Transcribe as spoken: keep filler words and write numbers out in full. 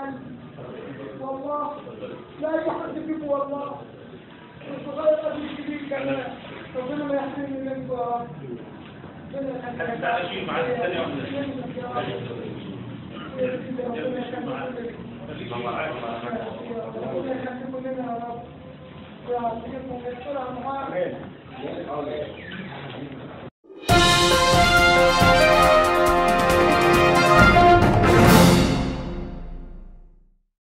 قلبي والله لا يحد فيكم والله الصغير قبل الكبير كمان ربنا ما يحرمني منكم يا رب ربنا تعالى معاك ثانية واحدة ربنا يخليكم لنا يا رب ويعطيكم ويستر معاك